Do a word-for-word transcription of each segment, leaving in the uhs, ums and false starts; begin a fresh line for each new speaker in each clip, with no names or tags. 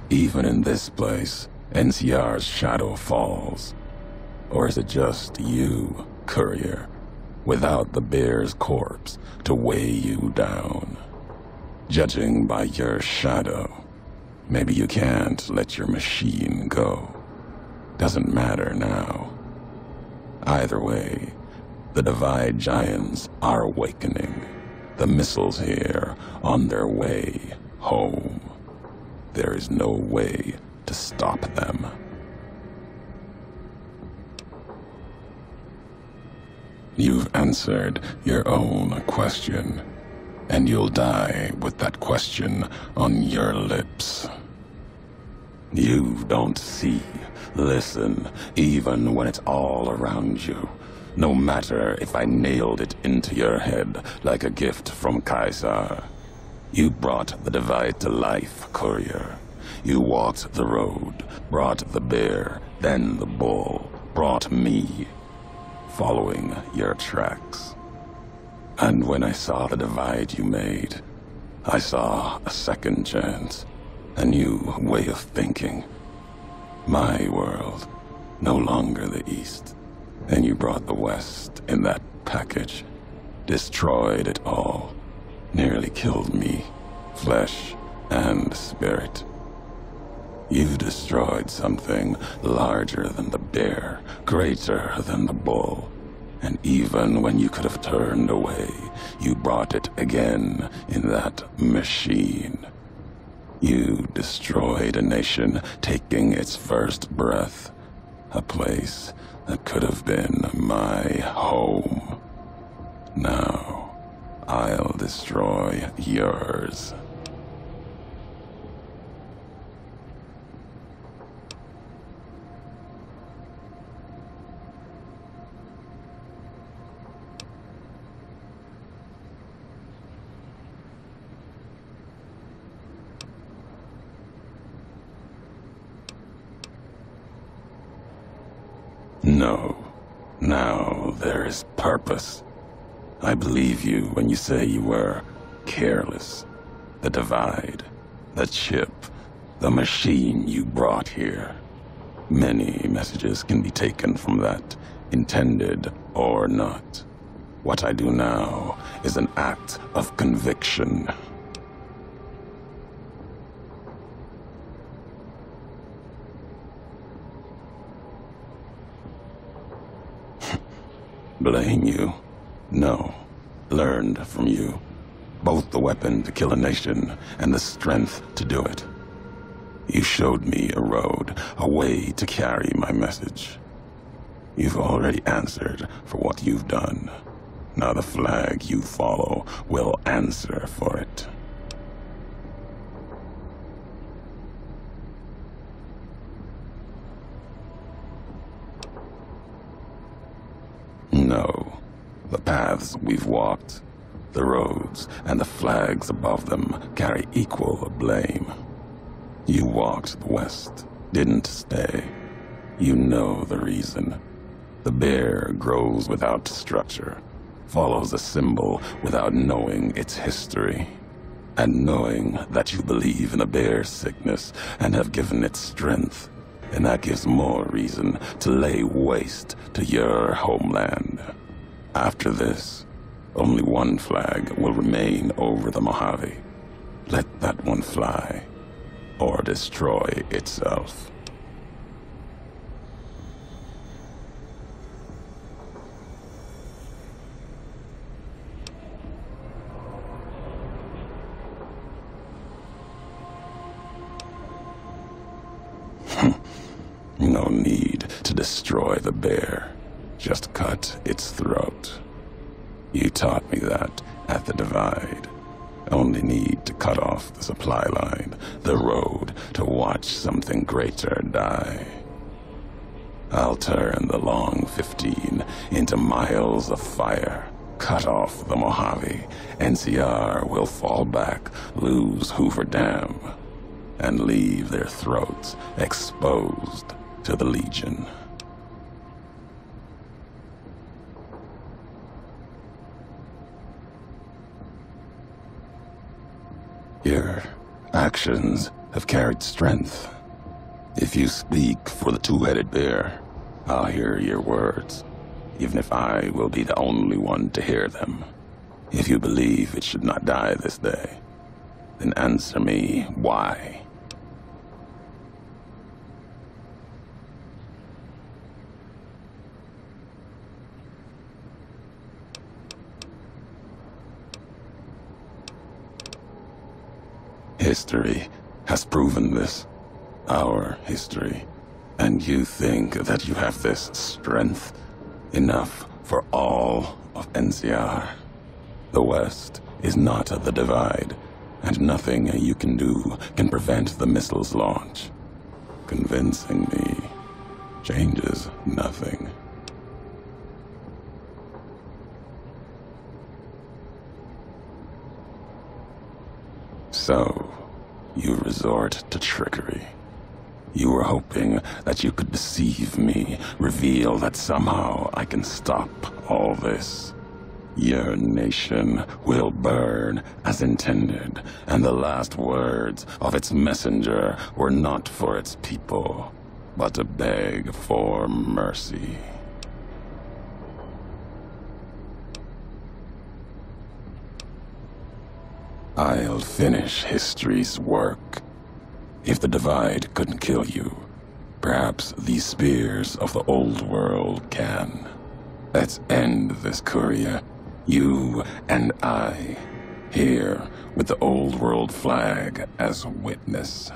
Even in this place, N C R's shadow falls. Or is it just you, courier, without the bear's corpse to weigh you down? Judging by your shadow, maybe you can't let your machine go. Doesn't matter now. Either way, the Divide Giants are awakening. The missiles here on their way home. There is no way to stop them. You've answered your own question, and you'll die with that question on your lips. You don't see, listen, even when it's all around you. No matter if I nailed it into your head like a gift from Caesar. You brought the Divide to life, courier. You walked the road, brought the bear, then the bull, brought me, following your tracks. And when I saw the divide you made, I saw a second chance, a new way of thinking. My world, no longer the East. And you brought the West in that package, destroyed it all, nearly killed me, flesh and spirit. You destroyed something larger than the bear, greater than the bull. And even when you could have turned away, you brought it again in that machine. You destroyed a nation taking its first breath, a place that could have been my home. Now, I'll destroy yours. No. Now there is purpose. I believe you when you say you were careless. The Divide, the chip, the machine you brought here. Many messages can be taken from that, intended or not. What I do now is an act of conviction. Blame you? No. Learned from you. Both the weapon to kill a nation and the strength to do it. You showed me a road, a way to carry my message. You've already answered for what you've done. Now the flag you follow will answer for it. No. The paths we've walked, the roads, and the flags above them carry equal blame. You walked the West, didn't stay. You know the reason. The bear grows without structure, follows a symbol without knowing its history. And knowing that you believe in a bear's sickness and have given it strength, and that gives more reason to lay waste to your homeland. After this, only one flag will remain over the Mojave. Let that one fly, or destroy itself. No need to destroy the bear. Just cut its throat. You taught me that at the Divide. Only need to cut off the supply line, the road, to watch something greater die. I'll turn the long fifteen into miles of fire. Cut off the Mojave. N C R will fall back, lose Hoover Dam, and leave their throats exposed to the Legion. Your actions have carried strength. If you speak for the two-headed bear, I'll hear your words, even if I will be the only one to hear them. If you believe it should not die this day, then answer me why. History has proven this. Our history. And you think that you have this strength? Enough for all of N C R. The West is not the Divide, and nothing you can do can prevent the missile's launch. Convincing me changes nothing. So, you resort to trickery. You were hoping that you could deceive me, reveal that somehow I can stop all this. Your nation will burn as intended, and the last words of its messenger were not for its people, but to beg for mercy. I'll finish history's work. If the Divide couldn't kill you, perhaps these spears of the old world can. Let's end this courier, you and I, here with the old world flag as witness.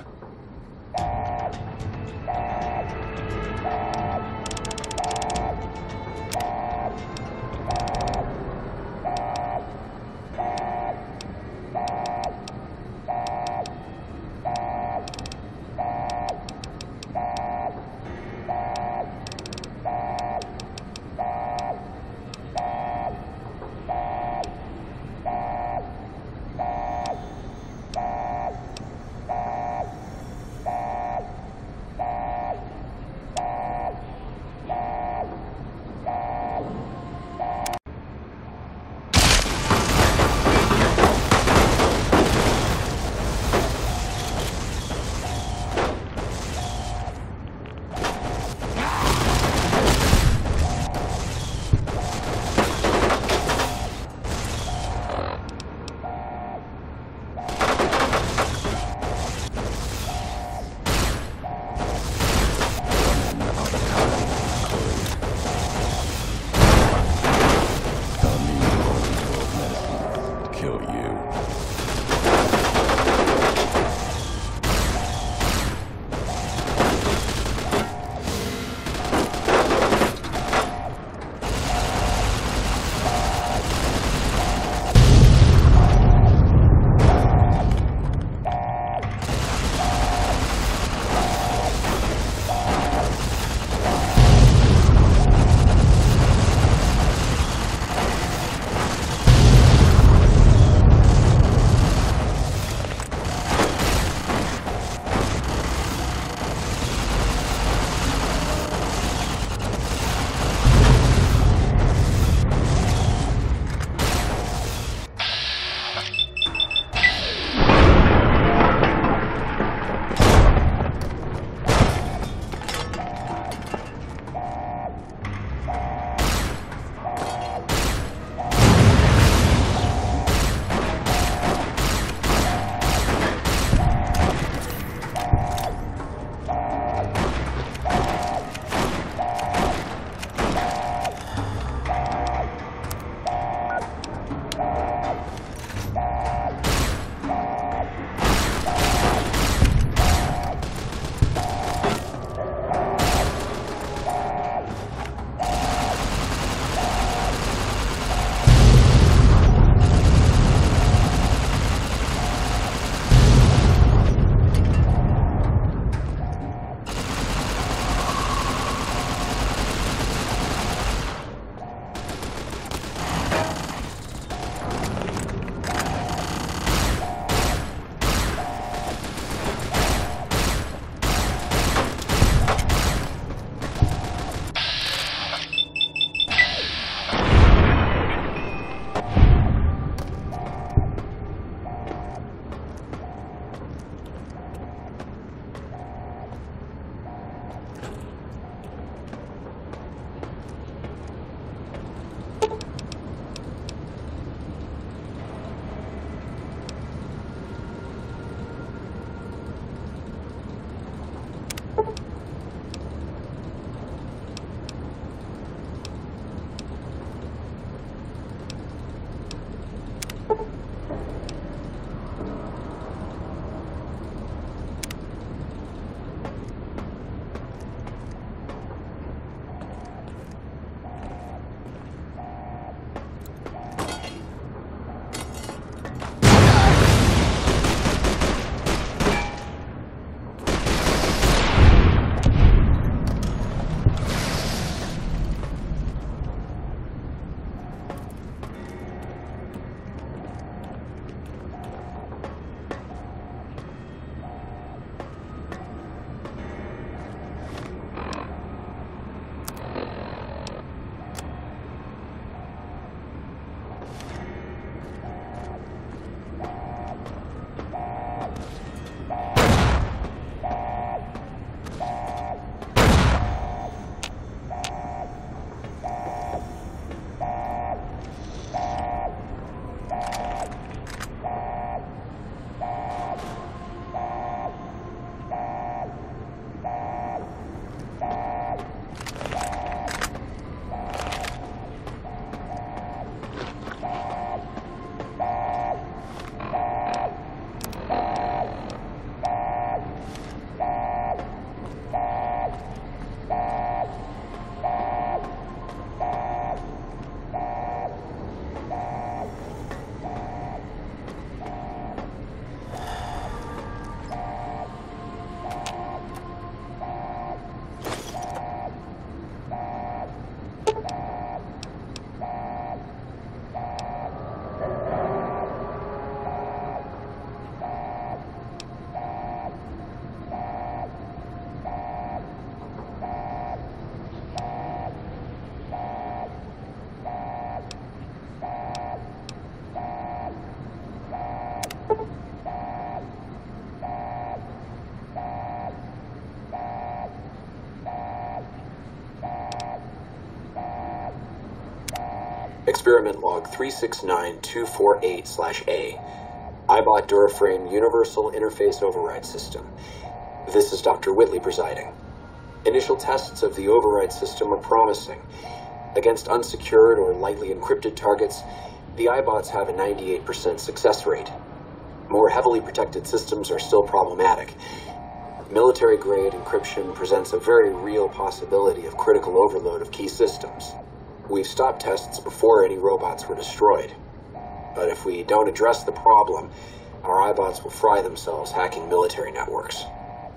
Experiment log three six nine two four eight A. iBot Duraframe Universal Interface Override System. This is Doctor Whitley presiding. Initial tests of the override system are promising. Against unsecured or lightly encrypted targets, the iBots have a ninety-eight percent success rate. More heavily protected systems are still problematic. Military-grade encryption presents a very real possibility of critical overload of key systems. We've stopped tests before any robots were destroyed. But if we don't address the problem, our iBots will fry themselves hacking military networks.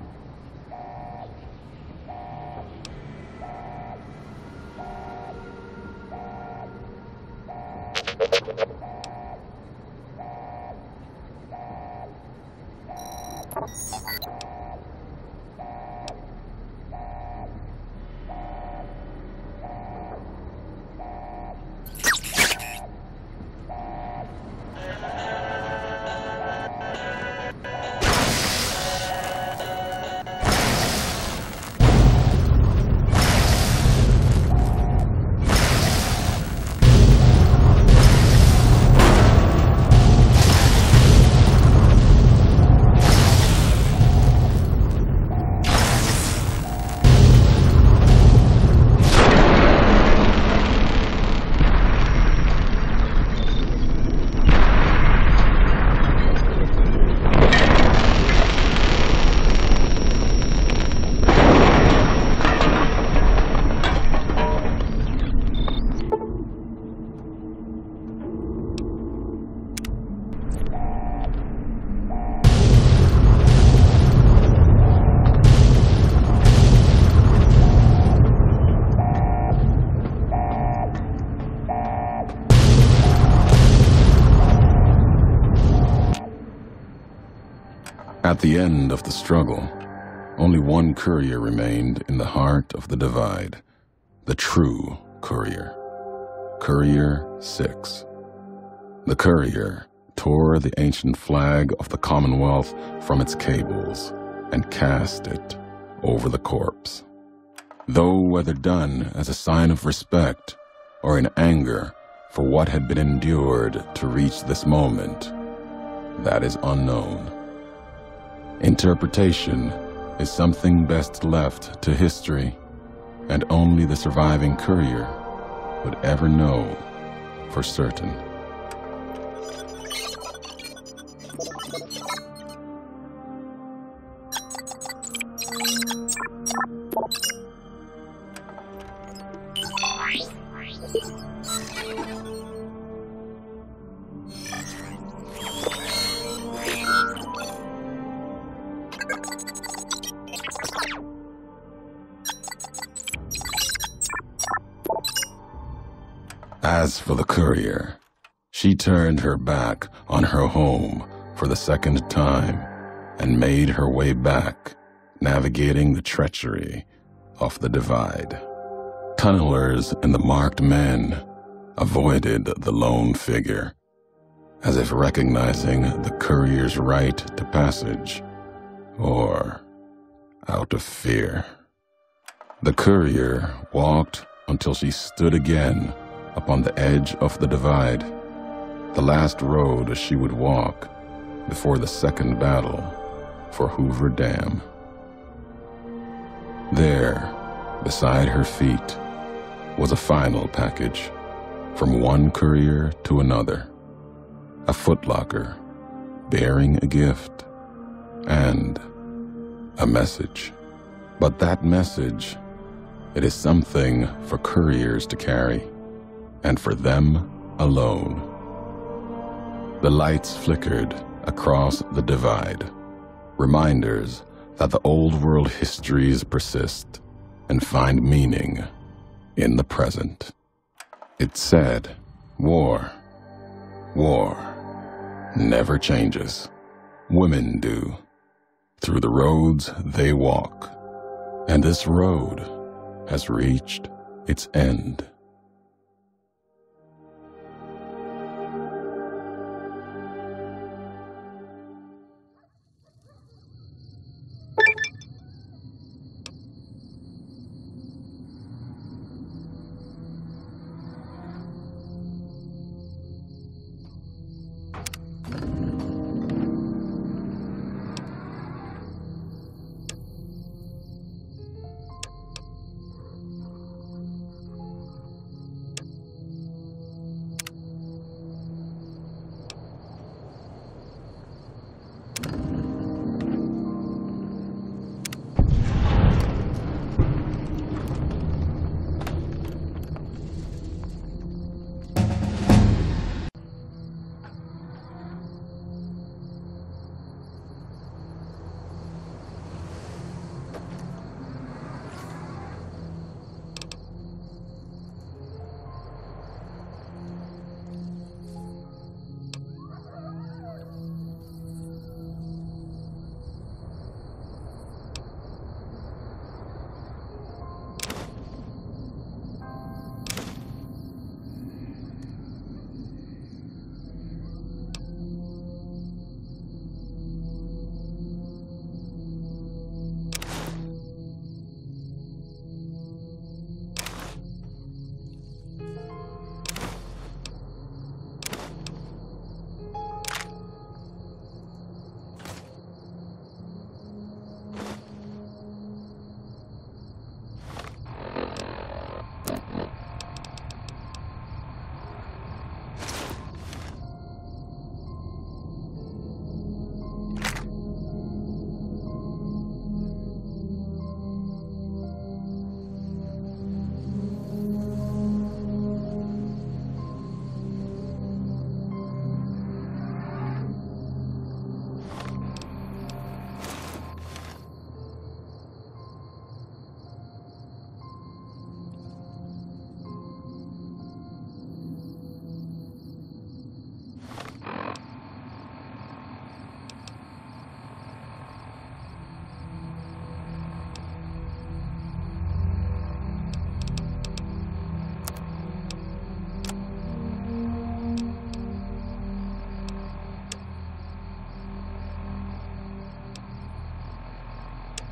At the end of the struggle, only one courier remained in the heart of the divide, the true courier, Courier six. The courier tore the ancient flag of the Commonwealth from its cables and cast it over the corpse. Though whether done as a sign of respect or in anger for what had been endured to reach this moment, that is unknown. Interpretation is something best left to history, and only the surviving courier would ever know for certain. As for the courier, she turned her back on her home for the second time and made her way back, navigating the treachery of the divide. Tunnelers and the marked men avoided the lone figure, as if recognizing the courier's right to passage, or out of fear. The courier walked until she stood again upon the edge of the divide, the last road she would walk before the second battle for Hoover Dam. There, beside her feet, was a final package from one courier to another, a footlocker bearing a gift and a message. But that message, it is something for couriers to carry, and for them alone. The lights flickered across the divide, reminders that the old world histories persist and find meaning in the present. It said, war, war never changes. Women do, through the roads they walk, and this road has reached its end.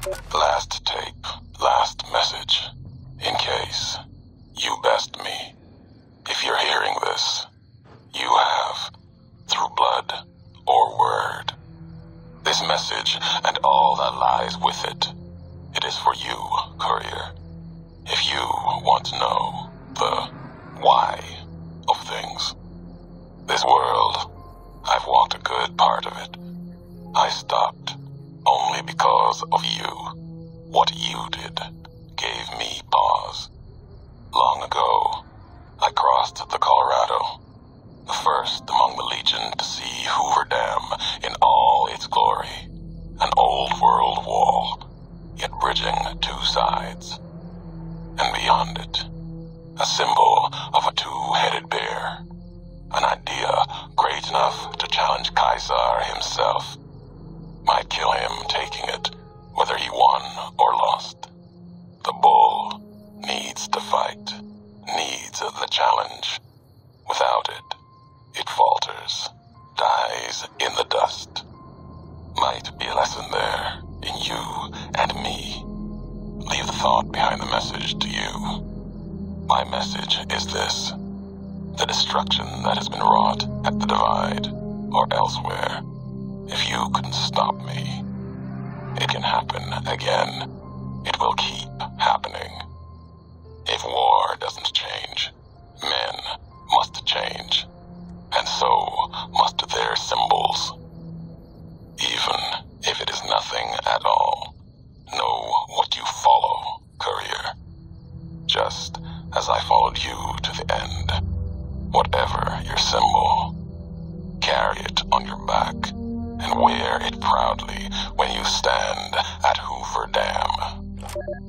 Last tape, last message. In case you best me. If you're hearing this, you have, through blood or word. This message and all that lies with it, it is for you, Courier. If you want to know the why of things. This world, I've walked a good part of it. I stopped only because of you. What you did gave me pause. Long ago, I crossed the Colorado, the first among the Legion to see Hoover Dam in all its glory. An old world wall, yet bridging two sides. And beyond it, a symbol of a two-headed bear. An idea great enough to challenge Caesar himself. Might kill him taking it, whether he won or lost. The bull needs to fight, needs the challenge. Without it, it falters, dies in the dust. Might be a lesson there, in you and me. Leave the thought behind the message to you. My message is this. The destruction that has been wrought at the Divide, or elsewhere, if you can stop me, it can happen again. It will keep happening. If war doesn't change, men must change, and so must their symbols. Even if it is nothing at all, know what you follow, Courier. Just as I followed you to the end. Whatever your symbol, carry it on your back and wear it proudly when you stand at Hoover Dam.